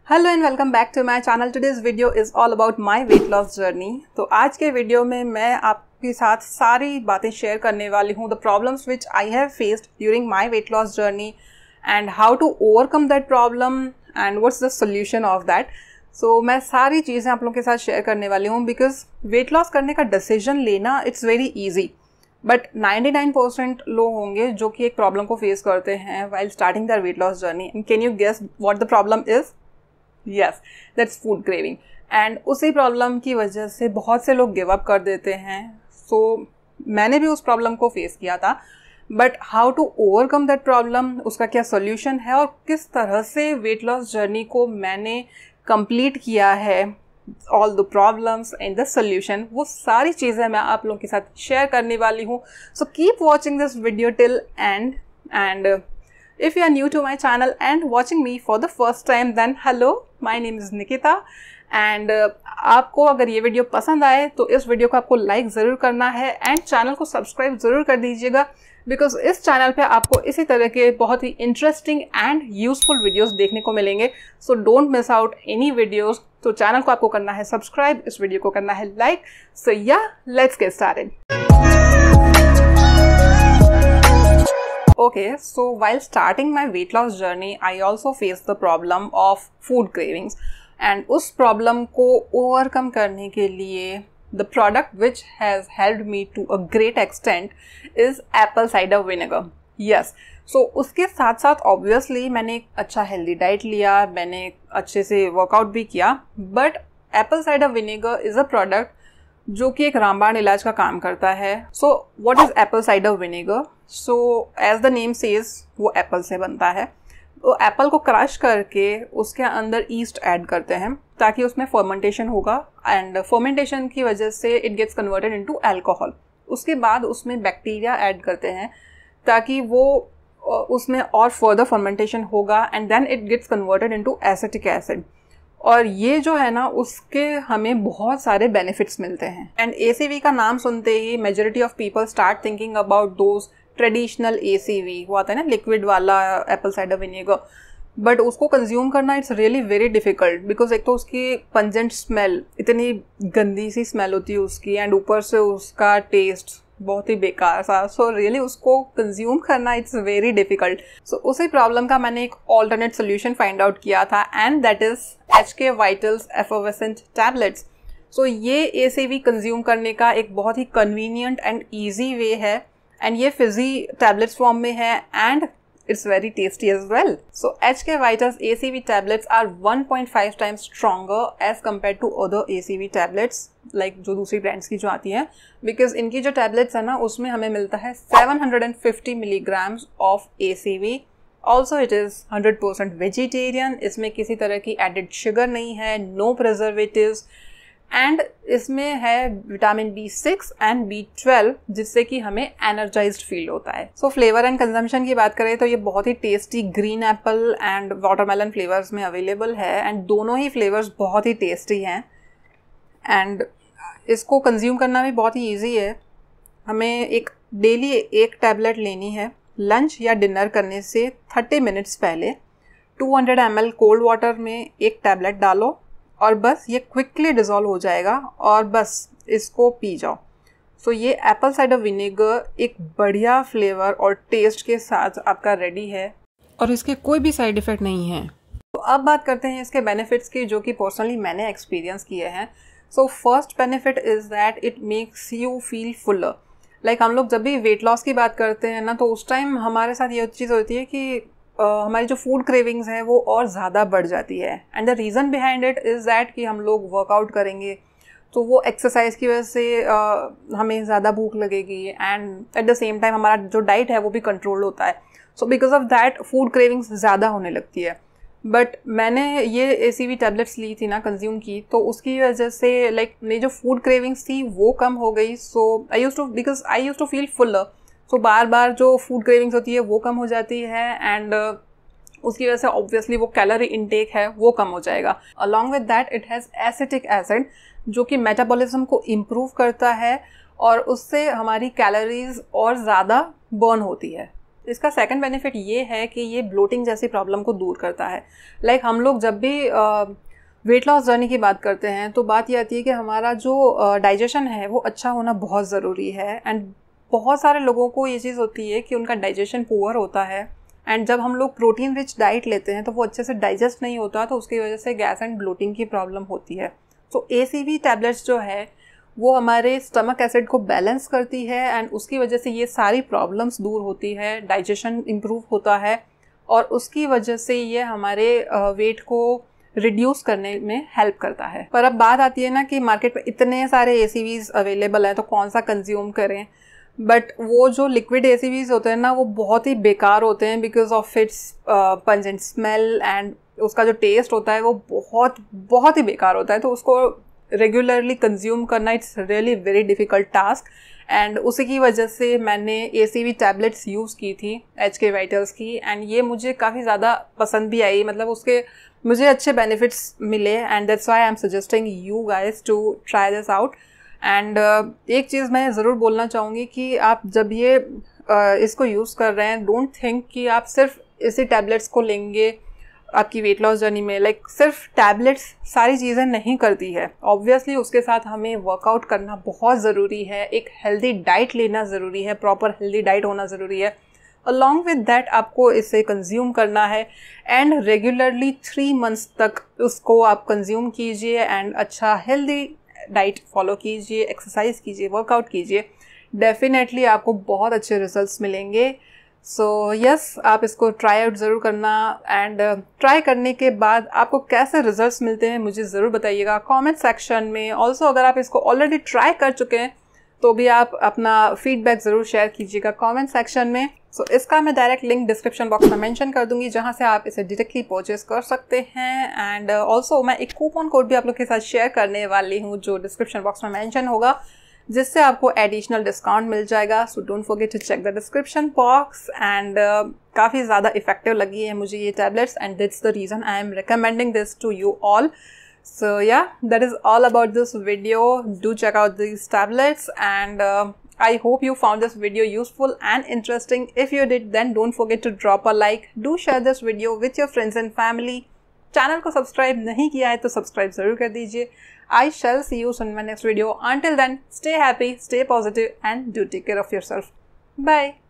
Hello and welcome back to my channel. Today's video is all about my weight loss journey. तो आज के video में मैं आपके साथ सारी बातें शेयर करने वाली हूँ, the problems which I have faced during my weight loss journey and how to overcome that problem and what's the solution of that. So मैं सारी चीज़ें आप लोगों के साथ शेयर करने वाली हूँ बिकॉज वेट लॉस करने का डिसीजन लेना इट्स वेरी ईजी, बट 99% लोग होंगे जो कि एक प्रॉब्लम को फेस करते हैं while starting there weight loss journey. And can you guess what the problem is? Yes, that's food craving. And उसी प्रॉब्लम की वजह से बहुत से लोग गिव अप कर देते हैं। सो मैंने भी उस प्रॉब्लम को फेस किया था, but how to overcome that problem, उसका क्या सोल्यूशन है और किस तरह से वेट लॉस जर्नी को मैंने कंप्लीट किया है, all the problems and the solution, वो सारी चीज़ें मैं आप लोगों के साथ शेयर करने वाली हूँ। So keep watching this video till end if you are new to my channel and watching me for the first time, then hello, my name is Nikita and आपको अगर ये वीडियो पसंद आए तो इस वीडियो को आपको लाइक ज़रूर करना है एंड चैनल को सब्सक्राइब ज़रूर कर दीजिएगा बिकॉज इस चैनल पे आपको इसी तरह के बहुत ही इंटरेस्टिंग एंड यूजफुल वीडियोस देखने को मिलेंगे। So don't miss out any videos. तो चैनल को आपको करना है सब्सक्राइब, इस वीडियो को करना है like. So yeah let's get started. Okay, so while starting my weight loss journey, I also faced the problem of food cravings. And उस problem को overcome करने के लिए the product which has helped me to a great extent is apple cider vinegar. Yes, so उसके साथ साथ obviously मैंने एक अच्छा healthy diet लिया, मैंने अच्छे से workout भी किया, but apple cider vinegar is a product जो कि एक रामबाण इलाज का काम करता है। So what is apple cider vinegar? So as the name says, वो एप्पल से बनता है। तो एप्पल को क्रश करके उसके अंदर ईस्ट ऐड करते हैं ताकि उसमें फर्मेंटेशन होगा एंड फर्मेंटेशन की वजह से it gets converted into alcohol. उसके बाद उसमें बैक्टीरिया ऐड करते हैं ताकि वो उसमें और फर्दर फर्मेंटेशन होगा and then it gets converted into acetic acid. और ये जो है ना, उसके हमें बहुत सारे बेनिफिट्स मिलते हैं। एंड ACV का नाम सुनते ही majority of people start thinking about those traditional ACV, वो आता है ना लिक्विड वाला एप्पल साइडर विनेगर, बट उसको कंज्यूम करना it's really very difficult because एक तो उसकी पंजेंट स्मेल, इतनी गंदी सी स्मेल होती है उसकी, एंड ऊपर से उसका टेस्ट बहुत ही बेकार सा। सो रियली उसको कंज्यूम करना इट्स वेरी डिफिकल्ट। सो उसी प्रॉब्लम का मैंने एक ऑल्टरनेट सोल्यूशन फाइंड आउट किया था and that is HK vitals effervescent tablets. So ये ACV कंज्यूम करने का एक बहुत ही कन्वीनियंट एंड ईजी वे है एंड ये फिजी टैबलेट्स फॉर्म में है and it's very tasty as well. So HK Vital's ACV tablets are 1.5 times stronger as compared to other ACV tablets, like जो दूसरी ब्रांड्स की जो आती हैं, because इनकी जो tablets है ना, उसमें हमें मिलता है 750 milligrams of ACV. Also it is 100% vegetarian. इसमें किसी तरह की added sugar नहीं है, no preservatives. एंड इसमें है विटामिन B6 एंड B12 जिससे कि हमें एनर्जाइज्ड फील होता है। सो फ्लेवर एंड कंजम्पशन की बात करें तो ये बहुत ही tasty green apple and watermelon flavours में अवेलेबल है एंड दोनों ही फ्लेवर्स बहुत ही टेस्टी हैं एंड इसको कंज्यूम करना भी बहुत ही ईजी है। हमें एक डेली एक टैबलेट लेनी है लंच या डिनर करने से 30 मिनट्स पहले। 200 ml कोल्ड वाटर में एक टैबलेट डालो और बस ये क्विकली डिज़ोल्व हो जाएगा और बस इसको पी जाओ। सो ये एप्पल साइडर विनेगर एक बढ़िया फ्लेवर और टेस्ट के साथ आपका रेडी है और इसके कोई भी साइड इफ़ेक्ट नहीं है। तो अब बात करते हैं इसके बेनिफिट्स की, जो कि पर्सनली मैंने एक्सपीरियंस किए हैं। So first benefit is that it makes you feel fuller. Like हम लोग जब भी वेट लॉस की बात करते हैं ना, तो उस टाइम हमारे साथ ये चीज़ होती है कि हमारी जो फूड क्रेविंग्स है वो और ज़्यादा बढ़ जाती है and the reason behind it is that कि हम लोग वर्कआउट करेंगे तो वो एक्सरसाइज की वजह से हमें ज़्यादा भूख लगेगी and at the same time हमारा जो डाइट है वो भी कंट्रोल होता है। So because of that food cravings ज़्यादा होने लगती है। बट मैंने ये ACV टैबलेट्स ली थी ना, कंज्यूम की, तो उसकी वजह से लाइक मेरी जो फूड क्रेविंग्स थी वो कम हो गई। So I used to feel fuller. So बार बार जो फूड क्रेविंग्स होती है वो कम हो जाती है एंड उसकी वजह से ऑब्वियसली वो कैलोरी इनटेक है वो कम हो जाएगा। Along with that it has acetic acid जो कि मेटाबॉलिज्म को इम्प्रूव करता है और उससे हमारी कैलोरीज और ज़्यादा बर्न होती है। इसका सेकंड बेनिफिट ये है कि ये ब्लोटिंग जैसी प्रॉब्लम को दूर करता है। लाइक हम लोग जब भी वेट लॉस जर्नी की बात करते हैं तो बात ये आती है कि हमारा जो डाइजेशन है वो अच्छा होना बहुत ज़रूरी है। एंड बहुत सारे लोगों को ये चीज़ होती है कि उनका डाइजेशन पुअर होता है, एंड जब हम लोग प्रोटीन रिच डाइट लेते हैं तो वो अच्छे से डाइजेस्ट नहीं होता, तो उसकी वजह से गैस एंड ब्लोटिंग की प्रॉब्लम होती है। तो ACV टैबलेट्स जो है वो हमारे स्टमक एसिड को बैलेंस करती है, एंड उसकी वजह से ये सारी प्रॉब्लम्स दूर होती है, डाइजेशन इम्प्रूव होता है, और उसकी वजह से ये हमारे वेट को रिड्यूस करने में हेल्प करता है। पर अब बात आती है ना कि मार्केट में इतने सारे ACVs अवेलेबल हैं तो कौन सा कंज्यूम करें। बट वो जो लिक्विड ACVs होते हैं ना वो बहुत ही बेकार होते हैं because of its pungent smell, and उसका जो टेस्ट होता है वो बहुत ही बेकार होता है। तो उसको रेगुलरली कंज्यूम करना it's really very difficult task, and उसी की वजह से मैंने ACV टैबलेट्स यूज़ की थी HK वाइटल्स की, एंड ये मुझे काफ़ी ज़्यादा पसंद भी आई, मतलब उसके मुझे अच्छे बेनिफिट्स मिले, and that's why I am suggesting you guys to try this out. And एक चीज़ मैं ज़रूर बोलना चाहूँगी कि आप जब ये इसको यूज़ कर रहे हैं, डोंट थिंक कि आप सिर्फ इसी टैबलेट्स को लेंगे आपकी वेट लॉस जर्नी में। लाइक सिर्फ टैबलेट्स सारी चीज़ें नहीं करती है, ऑब्वियसली उसके साथ हमें वर्कआउट करना बहुत ज़रूरी है, एक हेल्दी डाइट लेना ज़रूरी है, प्रॉपर हेल्दी डाइट होना ज़रूरी है। अलॉन्ग विद दैट आपको इसे कंज्यूम करना है, एंड रेगुलरली 3 मंथ्स तक उसको आप कंज्यूम कीजिए, एंड अच्छा हेल्दी डाइट फॉलो कीजिए, एक्सरसाइज कीजिए, वर्कआउट कीजिए, डेफिनेटली आपको बहुत अच्छे रिजल्ट्स मिलेंगे। सो यस, आप इसको ट्राई आउट ज़रूर करना, एंड ट्राई करने के बाद आपको कैसे रिजल्ट्स मिलते हैं मुझे ज़रूर बताइएगा कमेंट सेक्शन में। ऑल्सो अगर आप इसको ऑलरेडी ट्राई कर चुके हैं तो भी आप अपना फीडबैक ज़रूर शेयर कीजिएगा कमेंट सेक्शन में। सो इसका मैं डायरेक्ट लिंक डिस्क्रिप्शन बॉक्स में मेंशन कर दूंगी जहां से आप इसे डायरेक्टली परचेज कर सकते हैं। एंड ऑल्सो मैं एक कूपन कोड भी आप लोग के साथ शेयर करने वाली हूं जो डिस्क्रिप्शन बॉक्स में मेंशन होगा, जिससे आपको एडिशनल डिस्काउंट मिल जाएगा। So don't forget to check the description box. And काफ़ी ज़्यादा इफेक्टिव लगी है मुझे ये tablets, and that's the reason I am recommending this to you all. So yeah, that is all about this video. Do check out these tablets, and I hope you found this video useful and interesting. If you did, then don't forget to drop a like. Do share this video with your friends and family. Channel को subscribe नहीं किया है तो subscribe ज़रूर कर दीजिए. I shall see you soon in my next video. Until then, stay happy, stay positive, and do take care of yourself. Bye.